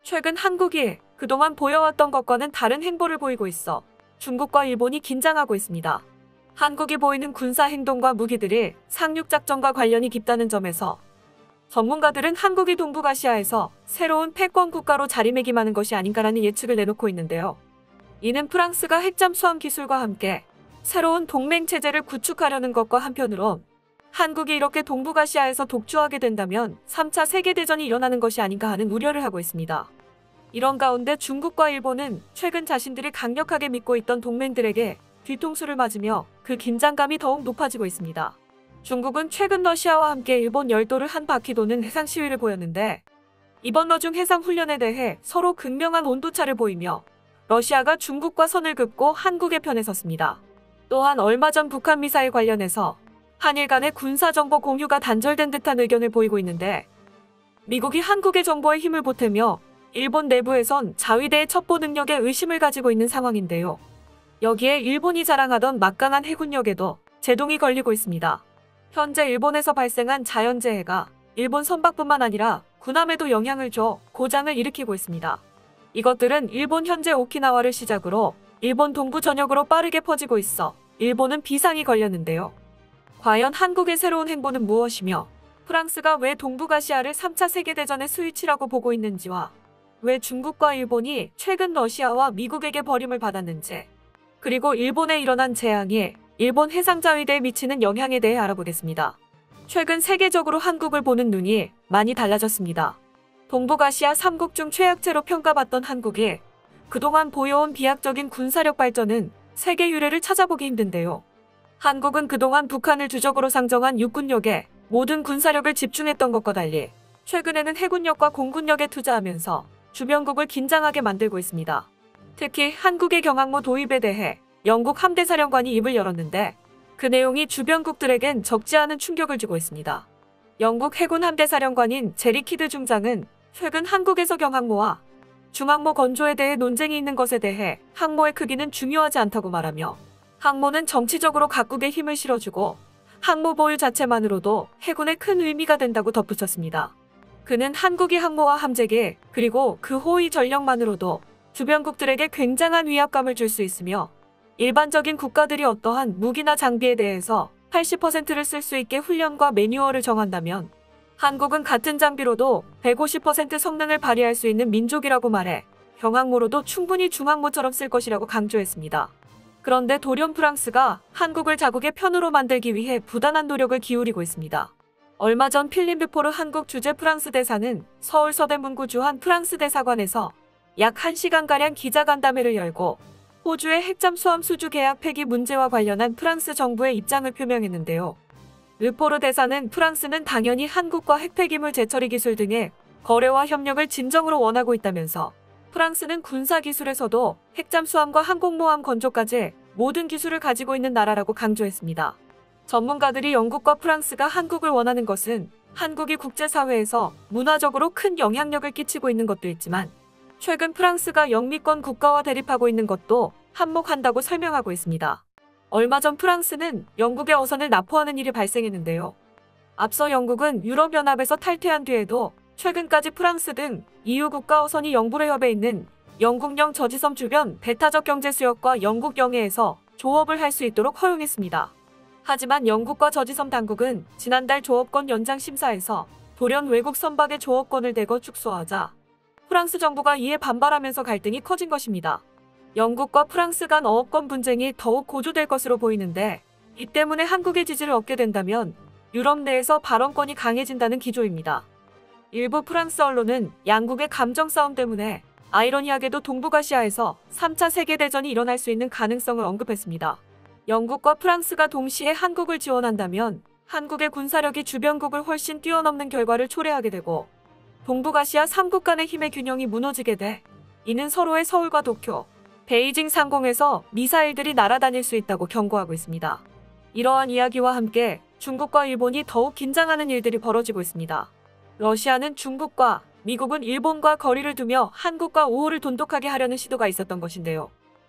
최근 한국이 그동안 보여왔던 것과는 다른 행보를 보이고 있어 중국과 일본이 긴장하고 있습니다. 한국이 보이는 군사 행동과 무기들이 상륙작전과 관련이 깊다는 점에서 전문가들은 한국이 동북아시아에서 새로운 패권 국가로 자리매김하는 것이 아닌가라는 예측을 내놓고 있는데요. 이는 프랑스가 핵잠수함 기술과 함께 새로운 동맹체제를 구축하려는 것과 한편으로 한국이 이렇게 동북아시아에서 독주하게 된다면 3차 세계대전이 일어나는 것이 아닌가 하는 우려를 하고 있습니다. 이런 가운데 중국과 일본은 최근 자신들이 강력하게 믿고 있던 동맹들에게 뒤통수를 맞으며 그 긴장감이 더욱 높아지고 있습니다. 중국은 최근 러시아와 함께 일본 열도를 한 바퀴 도는 해상 시위를 보였는데 이번 러중 해상 훈련에 대해 서로 극명한 온도차를 보이며 러시아가 중국과 선을 긋고 한국의 편에 섰습니다. 또한 얼마 전 북한 미사일 관련해서 한일 간의 군사정보 공유가 단절된 듯한 의견을 보이고 있는데 미국이 한국의 정보에 힘을 보태며 일본 내부에선 자위대의 첩보 능력에 의심을 가지고 있는 상황인데요. 여기에 일본이 자랑하던 막강한 해군력에도 제동이 걸리고 있습니다. 현재 일본에서 발생한 자연재해가 일본 선박뿐만 아니라 군함에도 영향을 줘 고장을 일으키고 있습니다. 이것들은 일본 현재 오키나와를 시작으로 일본 동부 전역으로 빠르게 퍼지고 있어 일본은 비상이 걸렸는데요. 과연 한국의 새로운 행보는 무엇이며 프랑스가 왜 동북아시아를 3차 세계대전의 스위치라고 보고 있는지와 왜 중국과 일본이 최근 러시아와 미국에게 버림을 받았는지 그리고 일본에 일어난 재앙이 일본 해상자위대에 미치는 영향에 대해 알아보겠습니다. 최근 세계적으로 한국을 보는 눈이 많이 달라졌습니다. 동북아시아 3국 중 최약체로 평가받던 한국이 그동안 보여온 비약적인 군사력 발전은 세계 유례를 찾아보기 힘든데요. 한국은 그동안 북한을 주적으로 상정한 육군력에 모든 군사력을 집중했던 것과 달리 최근에는 해군력과 공군력에 투자하면서 주변국을 긴장하게 만들고 있습니다. 특히 한국의 경항모 도입에 대해 영국 함대사령관이 입을 열었는데 그 내용이 주변국들에겐 적지 않은 충격을 주고 있습니다. 영국 해군 함대사령관인 제리 키드 중장은 최근 한국에서 경항모와 중항모 건조에 대해 논쟁이 있는 것에 대해 항모의 크기는 중요하지 않다고 말하며 항모는 정치적으로 각국에 힘을 실어주고 항모 보유 자체만으로도 해군에 큰 의미가 된다고 덧붙였습니다. 그는 한국이 항모와 함재기 그리고 그 호위 전력만으로도 주변국들에게 굉장한 위압감을 줄 수 있으며 일반적인 국가들이 어떠한 무기나 장비에 대해서 80%를 쓸 수 있게 훈련과 매뉴얼을 정한다면 한국은 같은 장비로도 150% 성능을 발휘할 수 있는 민족이라고 말해 경항모로도 충분히 중항모처럼 쓸 것이라고 강조했습니다. 그런데 돌연 프랑스가 한국을 자국의 편으로 만들기 위해 부단한 노력을 기울이고 있습니다. 얼마 전 필립 르포르 한국 주재 프랑스 대사는 서울 서대문구 주한 프랑스 대사관에서 약 1시간가량 기자간담회를 열고 호주의 핵잠수함 수주 계약 폐기 문제와 관련한 프랑스 정부의 입장을 표명했는데요. 르포르 대사는 프랑스는 당연히 한국과 핵폐기물 재처리 기술 등의 거래와 협력을 진정으로 원하고 있다면서 프랑스는 군사기술에서도 핵잠수함과 항공모함 건조까지 모든 기술을 가지고 있는 나라라고 강조했습니다. 전문가들이 영국과 프랑스가 한국을 원하는 것은 한국이 국제사회에서 문화적으로 큰 영향력을 끼치고 있는 것도 있지만 최근 프랑스가 영미권 국가와 대립하고 있는 것도 한몫한다고 설명하고 있습니다. 얼마 전 프랑스는 영국의 어선을 납포하는 일이 발생했는데요. 앞서 영국은 유럽연합에서 탈퇴한 뒤에도 최근까지 프랑스 등 EU 국가 어선이 영불해협에 있는 영국령 저지섬 주변 배타적 경제수역과 영국 영해에서 조업을 할 수 있도록 허용했습니다. 하지만 영국과 저지섬 당국은 지난달 조업권 연장 심사에서 돌연 외국 선박의 조업권을 대거 축소하자 프랑스 정부가 이에 반발하면서 갈등이 커진 것입니다. 영국과 프랑스 간 어업권 분쟁이 더욱 고조될 것으로 보이는데 이 때문에 한국의 지지를 얻게 된다면 유럽 내에서 발언권이 강해진다는 기조입니다. 일부 프랑스 언론은 양국의 감정 싸움 때문에 아이러니하게도 동북아시아에서 3차 세계대전이 일어날 수 있는 가능성을 언급했습니다. 영국과 프랑스가 동시에 한국을 지원한다면 한국의 군사력이 주변국을 훨씬 뛰어넘는 결과를 초래하게 되고 동북아시아 3국 간의 힘의 균형이 무너지게 돼 이는 서로의 서울과 도쿄, 베이징 상공에서 미사일들이 날아다닐 수 있다고 경고하고 있습니다. 이러한 이야기와 함께 중국과 일본이 더욱 긴장하는 일들이 벌어지고 있습니다. 러시아는 중국과 미국은 일본과 거리를 두며 한국과 우호를 돈독하게 하려는 시도가 있었던 것인데요.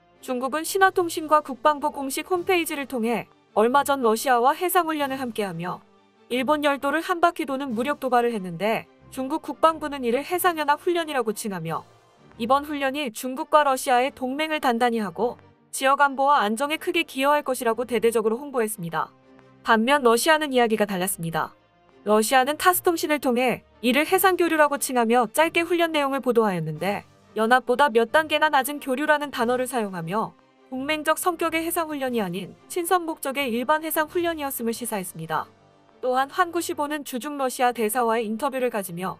중국은 신화통신과 국방부 공식 홈페이지를 통해 얼마 전 러시아와 해상훈련을 함께하며 일본 열도를 한 바퀴 도는 무력 도발을 했는데 중국 국방부는 이를 해상연합 훈련이라고 칭하며 이번 훈련이 중국과 러시아의 동맹을 단단히 하고 지역 안보와 안정에 크게 기여할 것이라고 대대적으로 홍보했습니다. 반면 러시아는 이야기가 달랐습니다. 러시아는 타스 통신을 통해 이를 해상교류라고 칭하며 짧게 훈련 내용을 보도하였는데 연합보다 몇 단계나 낮은 교류라는 단어를 사용하며 동맹적 성격의 해상훈련이 아닌 친선 목적의 일반 해상훈련이었음을 시사했습니다. 또한 한구시보는 주중 러시아 대사와의 인터뷰를 가지며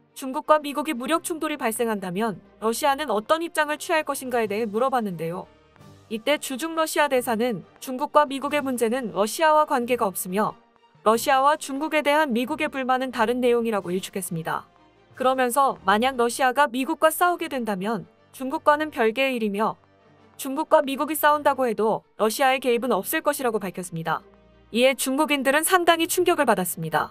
중국과 미국이 무력 충돌이 발생한다면 러시아는 어떤 입장을 취할 것인가에 대해 물어봤는데요. 이때 주중 러시아 대사는 중국과 미국의 문제는 러시아와 관계가 없으며 러시아와 중국에 대한 미국의 불만은 다른 내용이라고 일축했습니다. 그러면서 만약 러시아가 미국과 싸우게 된다면 중국과는 별개의 일이며 중국과 미국이 싸운다고 해도 러시아의 개입은 없을 것이라고 밝혔습니다. 이에 중국인들은 상당히 충격을 받았습니다.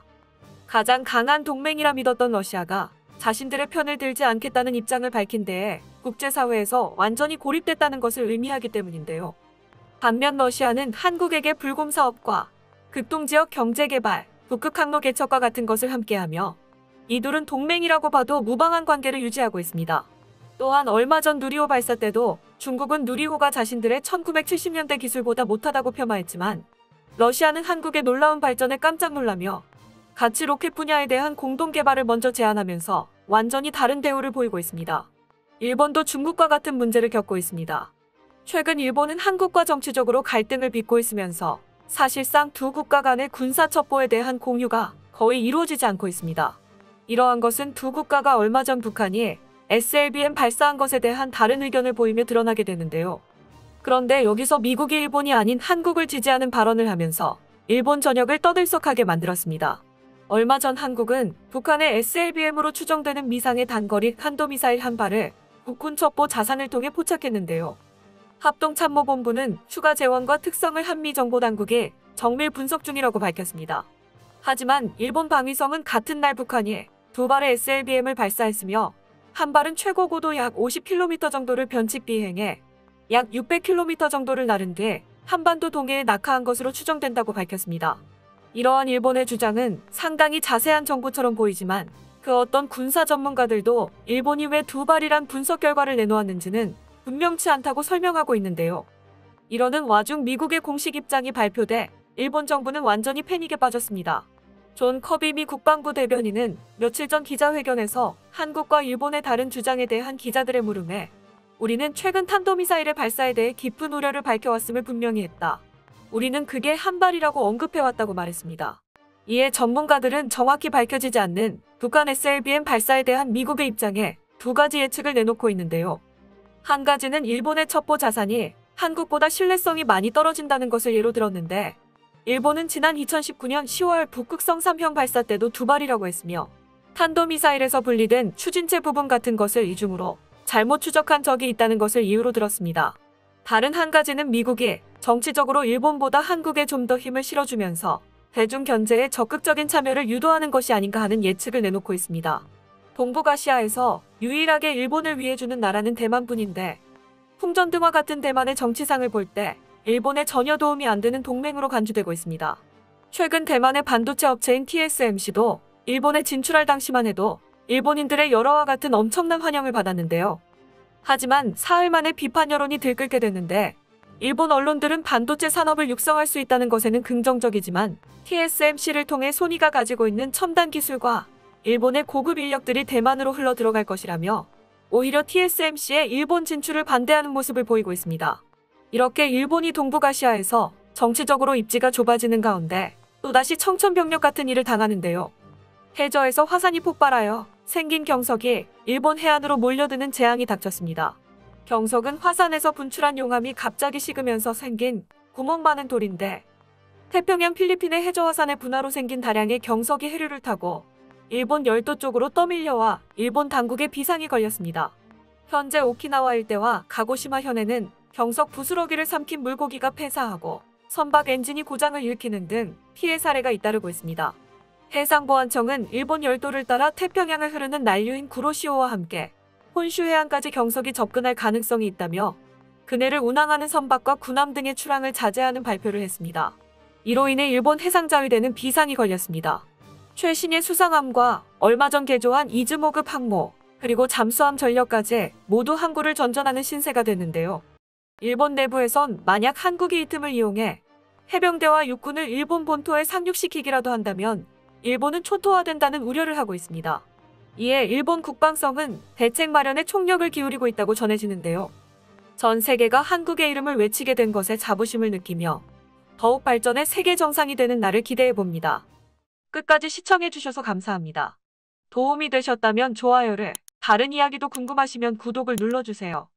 가장 강한 동맹이라 믿었던 러시아가 자신들의 편을 들지 않겠다는 입장을 밝힌 데에 국제사회에서 완전히 고립됐다는 것을 의미하기 때문인데요. 반면 러시아는 한국에게 불곰 사업과 극동지역 경제개발, 북극 항로 개척과 같은 것을 함께하며 이 둘은 동맹이라고 봐도 무방한 관계를 유지하고 있습니다. 또한 얼마 전 누리호 발사 때도 중국은 누리호가 자신들의 1970년대 기술보다 못하다고 폄하했지만 러시아는 한국의 놀라운 발전에 깜짝 놀라며 같이 로켓 분야에 대한 공동 개발을 먼저 제안하면서 완전히 다른 대우를 보이고 있습니다. 일본도 중국과 같은 문제를 겪고 있습니다. 최근 일본은 한국과 정치적으로 갈등을 빚고 있으면서 사실상 두 국가 간의 군사 첩보에 대한 공유가 거의 이루어지지 않고 있습니다. 이러한 것은 두 국가가 얼마 전 북한이 SLBM 발사한 것에 대한 다른 의견을 보이며 드러나게 되는데요. 그런데 여기서 미국이 일본이 아닌 한국을 지지하는 발언을 하면서 일본 전역을 떠들썩하게 만들었습니다. 얼마 전 한국은 북한의 SLBM으로 추정되는 미상의 단거리 탄도미사일 한 발을 국군 첩보 자산을 통해 포착했는데요. 합동참모본부는 추가 재원과 특성을 한미정보당국에 정밀 분석 중이라고 밝혔습니다. 하지만 일본 방위성은 같은 날 북한이 두 발의 SLBM을 발사했으며 한 발은 최고 고도 약 50km 정도를 변칙 비행해 약 600km 정도를 날은 뒤 한반도 동해에 낙하한 것으로 추정된다고 밝혔습니다. 이러한 일본의 주장은 상당히 자세한 정보처럼 보이지만 그 어떤 군사 전문가들도 일본이 왜 두 발이란 분석 결과를 내놓았는지는 분명치 않다고 설명하고 있는데요. 이러는 와중 미국의 공식 입장이 발표돼 일본 정부는 완전히 패닉에 빠졌습니다. 존 커비 미 국방부 대변인은 며칠 전 기자회견에서 한국과 일본의 다른 주장에 대한 기자들의 물음에 우리는 최근 탄도미사일의 발사에 대해 깊은 우려를 밝혀왔음을 분명히 했다. 우리는 그게 한 발이라고 언급해왔다고 말했습니다. 이에 전문가들은 정확히 밝혀지지 않는 북한 SLBM 발사에 대한 미국의 입장에 두 가지 예측을 내놓고 있는데요. 한 가지는 일본의 첩보 자산이 한국보다 신뢰성이 많이 떨어진다는 것을 예로 들었는데 일본은 지난 2019년 10월 북극성 3형 발사 때도 두 발이라고 했으며 탄도미사일에서 분리된 추진체 부분 같은 것을 이중으로 잘못 추적한 적이 있다는 것을 이유로 들었습니다. 다른 한 가지는 미국이 정치적으로 일본보다 한국에 좀 더 힘을 실어주면서 대중 견제에 적극적인 참여를 유도하는 것이 아닌가 하는 예측을 내놓고 있습니다. 동북아시아에서 유일하게 일본을 위해주는 나라는 대만뿐인데 풍전등화 같은 대만의 정치상을 볼 때 일본에 전혀 도움이 안 되는 동맹으로 간주되고 있습니다. 최근 대만의 반도체 업체인 TSMC도 일본에 진출할 당시만 해도 일본인들의 열화와 같은 엄청난 환영을 받았는데요. 하지만 사흘 만에 비판 여론이 들끓게 됐는데 일본 언론들은 반도체 산업을 육성할 수 있다는 것에는 긍정적이지만 TSMC를 통해 소니가 가지고 있는 첨단 기술과 일본의 고급 인력들이 대만으로 흘러 들어갈 것이라며 오히려 TSMC의 일본 진출을 반대하는 모습을 보이고 있습니다. 이렇게 일본이 동북아시아에서 정치적으로 입지가 좁아지는 가운데 또다시 청천벽력 같은 일을 당하는데요. 해저에서 화산이 폭발하여 생긴 경석이 일본 해안으로 몰려드는 재앙이 닥쳤습니다. 경석은 화산에서 분출한 용암이 갑자기 식으면서 생긴 구멍 많은 돌인데 태평양 필리핀의 해저 화산의 분화로 생긴 다량의 경석이 해류를 타고 일본 열도 쪽으로 떠밀려와 일본 당국에 비상이 걸렸습니다. 현재 오키나와 일대와 가고시마 현에는 경석 부스러기를 삼킨 물고기가 폐사하고 선박 엔진이 고장을 일으키는 등 피해 사례가 잇따르고 있습니다. 해상보안청은 일본 열도를 따라 태평양을 흐르는 난류인 구로시오와 함께 혼슈 해안까지 경석이 접근할 가능성이 있다며 그네를 운항하는 선박과 군함 등의 출항을 자제하는 발표를 했습니다. 이로 인해 일본 해상자위대는 비상이 걸렸습니다. 최신의 수상함과 얼마 전 개조한 이즈모급 항모, 그리고 잠수함 전력까지 모두 항구를 전전하는 신세가 됐는데요. 일본 내부에선 만약 한국이 이 틈을 이용해 해병대와 육군을 일본 본토에 상륙시키기라도 한다면 일본은 초토화된다는 우려를 하고 있습니다. 이에 일본 국방성은 대책 마련에 총력을 기울이고 있다고 전해지는데요. 전 세계가 한국의 이름을 외치게 된 것에 자부심을 느끼며 더욱 발전해 세계 정상이 되는 날을 기대해봅니다. 끝까지 시청해주셔서 감사합니다. 도움이 되셨다면 좋아요를, 다른 이야기도 궁금하시면 구독을 눌러주세요.